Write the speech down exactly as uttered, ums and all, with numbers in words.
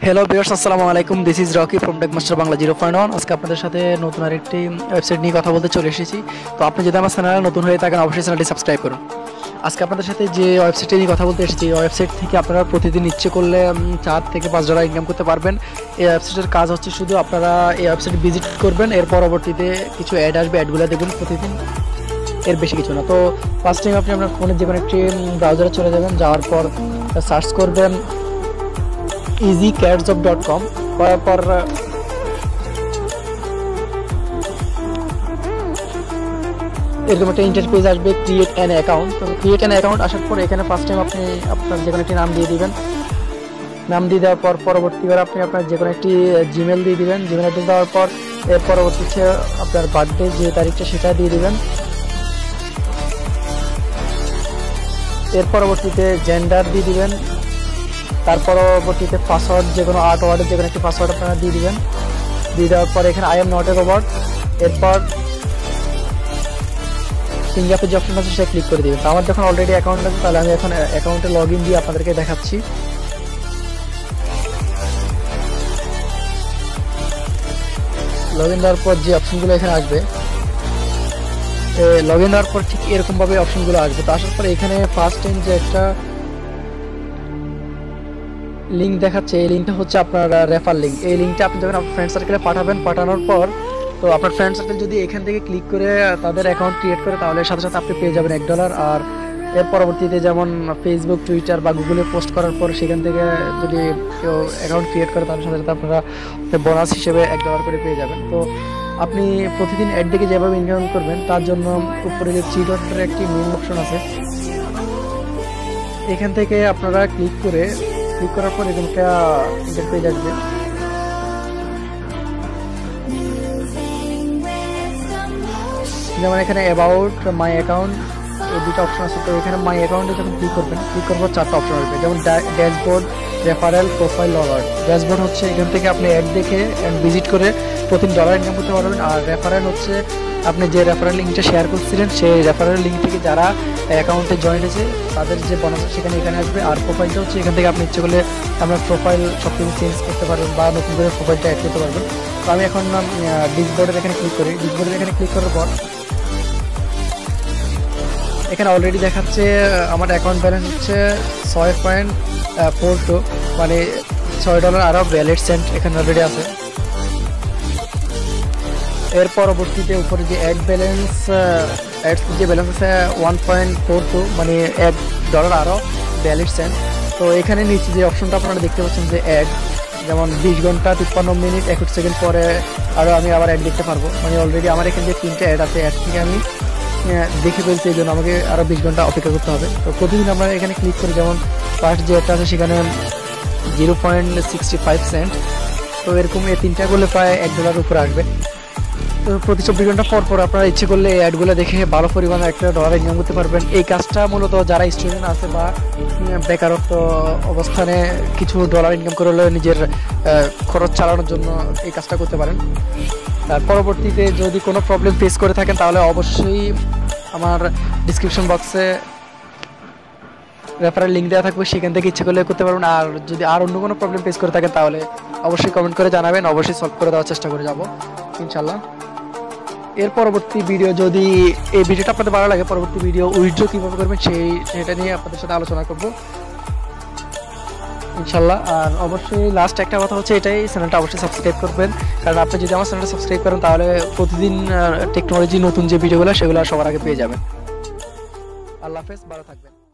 Hello viewers, আসসালামু আলাইকুম। This is Rocky from Techmaster Bangla zero point one. আজকে আপনাদের সাথে নতুন আরেকটি ওয়েবসাইট নিয়ে কথা বলতে চলে এসেছি। তো আপনি যদি আমার চ্যানেলে নতুন হয়ে থাকেন অবশ্যই চ্যানেলটি সাবস্ক্রাইব করুন। আজকে আপনাদের সাথে যে ওয়েবসাইটটি নিয়ে কথা বলতে এসেছি, এই ওয়েবসাইট থেকে আপনারা প্রতিদিন ইচ্ছে করলে চার থেকে পাঁচ ডলার ইনকাম করতে পারবেন। এই ওয়েবসাইটের কাজ হচ্ছে শুধু আপনারা এই ওয়েবসাইট ভিজিট করবেন, এর পরবর্তীতে কিছু অ্যাড আসবে, অ্যাডগুলো দেখবেন প্রতিদিন, এর বেশি কিছু না। তো ফার্স্ট টাইম আপনি আপনার ফোনের যে কোনো একটি ব্রাউজারে চলে যাবেন, যাওয়ার পর সার্চ করবেন easy cat job dot com. করার পর এরকম একটা ইন্টারফেস আসবে, ক্রিয়েট অ্যান অ্যাকাউন্ট। তো ক্রিয়েট অ্যান অ্যাকাউন্ট আসার পর এখানে ফার্স্ট টাইম আপনি আপনার যে কোনো একটি নাম দিয়ে দিবেন। নাম দিয়ে দেওয়ার পর পরবর্তীবার আপনি আপনার যে কোনো একটি জিমেল দিয়ে দিবেন। জিমেল অ্যাড্রেস দেওয়ার পর এর পরবর্তী হচ্ছে আপনার বার্থডে যে তারিখটা সেটা দিয়ে দিবেন। এর পরবর্তীতে জেন্ডার দিয়ে দিবেন। তার পরবর্তীতে পাসওয়ার্ড, যে কোনো আট ওয়ার্ডের যে কোনো একটি পাসওয়ার্ড আপনারা দিয়ে দিবেন। দিয়ে দেওয়ার পর এখানে I am not a robot, এরপর ফিঙ্গারপ্রিন্ট যে অপশন আছে সেটা ক্লিক করে দিবেন। তো আমার যখন অলরেডি অ্যাকাউন্ট আছে, তাহলে আমি এখন অ্যাকাউন্টে লগ ইন দিয়ে আপনাদেরকে দেখাচ্ছি। লগ ইন দেওয়ার পর যে অপশনগুলো এখানে আসবে, লগ ইন দেওয়ার পর ঠিক এরকমভাবে অপশনগুলো আসবে। তো আসার পর এখানে ফার্স্ট টাইম যে একটা লিঙ্ক দেখাচ্ছে, এই লিঙ্কটা হচ্ছে আপনার রেফার লিঙ্ক। এই লিঙ্কটা আপনি যখন আপনার ফ্রেন্ড সার্কেলে পাঠাবেন, পাঠানোর পর তো আপনার ফ্রেন্ড সার্কেল যদি এখান থেকে ক্লিক করে তাদের অ্যাকাউন্ট ক্রিয়েট করে, তাহলে সাথে সাথে আপনি পেয়ে যাবেন এক ডলার। আর এর পরবর্তীতে যেমন ফেসবুক, টুইটার বা গুগলে পোস্ট করার পর সেখান থেকে যদি কেউ অ্যাকাউন্ট ক্রিয়েট করে, তাহলে সাথে সাথে আপনারা বোনাস হিসেবে এক ডলার করে পেয়ে যাবেন। তো আপনি প্রতিদিন অ্যাড দেখে যেভাবে ইনকাম করবেন, তার জন্য উপরে যে থ্রি ডটের একটি মেইন অপশন আছে, এখান থেকে আপনারা ক্লিক করে ক্লিক করার পর এরকম একটা ইন্টারফেস আসবে। যেমন এখানে অ্যাবাউট, মাই অ্যাকাউন্ট, এই দুটো অপশন আছে। তো এখানে মাই অ্যাকাউন্টে যখন ক্লিক করবেন, ক্লিক করার পর চারটা অপশন আসবে, যেমন dashboard, referral, profile, log out. Dashboard হচ্ছে এখান থেকে আপনি অ্যাড দেখে ভিজিট করে প্রতিদিন ডলার ইনকাম করতে পারবেন। আর রেফারেল হচ্ছে আপনি যে রেফারেল লিঙ্কটা শেয়ার করছিলেন, সেই রেফারেল লিঙ্ক থেকে যারা অ্যাকাউন্টে জয়েন হয়েছে তাদের যে বোনাস সেখানে এখানে আসবে। আর প্রোফাইলটা হচ্ছে এখান থেকে আপনি ইচ্ছে করলে আপনার প্রোফাইল সব কিছু চেঞ্জ করতে পারবেন বা নতুন করে প্রোফাইলটা অ্যাড করতে পারবেন। তো আমি এখন ডিসবোর্ডের এখানে ক্লিক করি। ডিসবোর্ডের এখানে ক্লিক করার পর এখানে অলরেডি দেখাচ্ছে আমার অ্যাকাউন্ট ব্যালেন্স হচ্ছে ছয় পয়েন্ট ফোর টু, মানে ছয় ডলার আরও ভ্যালিড সেন্ট এখানে অলরেডি আছে। এর পরবর্তীতে উপরে যে অ্যাড ব্যালেন্স, অ্যাড যে ব্যালেন্স আছে ওয়ান পয়েন্ট ফোর টু, মানে এক ডলার আরও ভ্যালিড সেন্ট। তো এখানে নিচে যে অপশনটা আপনারা দেখতে পাচ্ছেন যে অ্যাড, যেমন বিশ ঘন্টা তিপ্পান্ন মিনিট একুশ সেকেন্ড পরে আরও আমি আবার অ্যাড দেখতে পারবো। মানে অলরেডি আমার এখানে যে তিনটে অ্যাড আছে, অ্যাড থেকে আমি দেখে ফেলছি, এই জন্য আমাকে আরও বিশ ঘন্টা অপেক্ষা করতে হবে। তো প্রতিদিন আমরা এখানে ক্লিক করি, যেমন ফার্স্ট যে অ্যাডটা আছে সেখানে zero point sixty five cent. তো এরকম এই তিনটা করলে প্রায় এক ডলার উপরে আসবে। তো প্রতি চব্বিশ ঘন্টা পর পর আপনারা ইচ্ছে করলে এই অ্যাডগুলো দেখে ভালো পরিমাণে একটা ডলার ইনকাম করতে পারবেন। এই কাজটা মূলত যারা স্টুডেন্ট আছে বা বেকারত্ব অবস্থানে কিছু ডলার ইনকাম করে হলে নিজের খরচ চালানোর জন্য এই কাজটা করতে পারেন। তার পরবর্তীতে যদি কোনো প্রবলেম ফেস করে থাকেন, তাহলে অবশ্যই আমার ডিসক্রিপশন বক্সে রেফারেল লিঙ্ক দেওয়া থাকবে, সেখান থেকে ইচ্ছে করলে করতে পারবেন। আর যদি আর অন্য কোনো প্রবলেম ফেস করে থাকেন, তাহলে অবশ্যই কমেন্ট করে জানাবেন, অবশ্যই সলভ করে দেওয়ার চেষ্টা করে যাব ইনশাল্লাহ। এর পরবর্তী ভিডিও, যদি এই ভিডিওটা আপনাদের ভালো লাগে, পরবর্তী ভিডিও উইথড্র কীভাবে করবেন সেই সেটা নিয়ে আপনাদের সাথে আলোচনা করব ইনশাল্লাহ। আর অবশ্যই লাস্ট একটা কথা হচ্ছে এটাই, চ্যানেলটা অবশ্যই সাবস্ক্রাইব করবেন, কারণ আপনি যদি আমার চ্যানেলটা সাবস্ক্রাইব করেন, তাহলে প্রতিদিন টেকনোলজি নতুন যে ভিডিওগুলো সেগুলো সবার আগে পেয়ে যাবেন। আল্লাহ হাফেজ, ভালো থাকবেন।